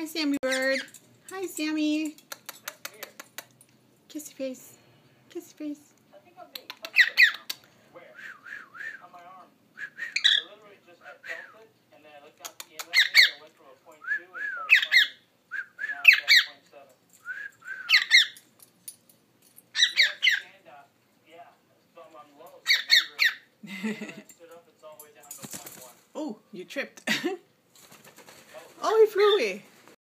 Hi, Sammy bird. Hi, Sammy. Kiss your face. Kiss your face. I think I'm being touched right now. Where? On my arm. I literally just felt it, and then I looked down at the EMF meter, and it went from a 0.2 and it started climbing. And now it's at a 0.7. You know, it's stand up. Yeah, so I'm low, so I'm wondering. When I stood up, it's all the way down to 0.1. Oh, you tripped. Oh, he flew away.